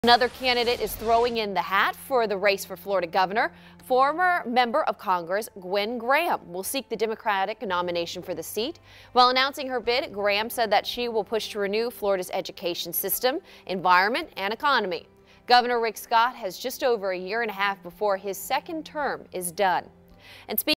Another candidate is throwing in the hat for the race for Florida governor. Former member of Congress Gwen Graham will seek the Democratic nomination for the seat. While announcing her bid, Graham said that she will push to renew Florida's education system, environment, and economy. Governor Rick Scott has just over a year and a half before his second term is done. And speaking